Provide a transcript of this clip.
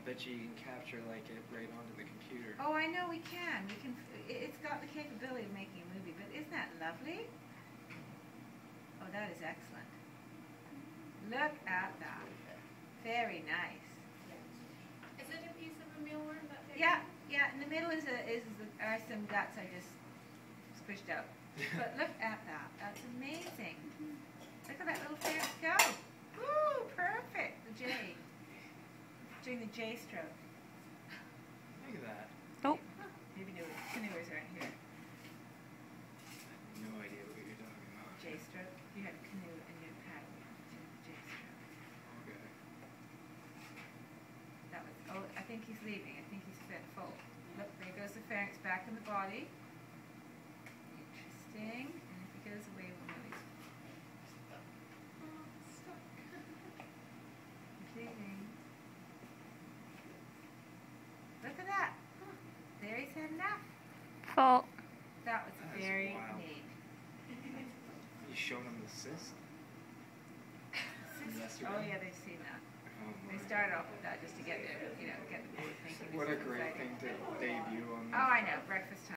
bet you can capture like it right onto the computer. Oh, I know we can. We can. It's got the capability of making a movie, but isn't that lovely? Oh, that is excellent. Look at that. Very nice. Is it a piece of a mealworm? Yeah, yeah. In the middle are some guts I just squished out. But look at that. That's amazing. Look at that little pherix go. Woo! Perfect. The J. Doing the J stroke. Look at that. Oh. Maybe canoers aren't here. I have no idea what you're talking about. J stroke. You had a canoe and you had a paddle. You had J stroke. Okay. That was. Oh, I think he's leaving. I think he's full. Look, there goes the pharynx back in the body. Interesting. And if he goes away, we'll know he's stuck. He's leaving. Look at that. There he's had enough. Full. That was That is very wild. neat. You showed him the cyst? Yesterday? Oh yeah, they've seen that. Oh, They my. started off with that just to get the, get the board thinking. What a It's great exciting. thing to debut on. Oh, I know. Breakfast time.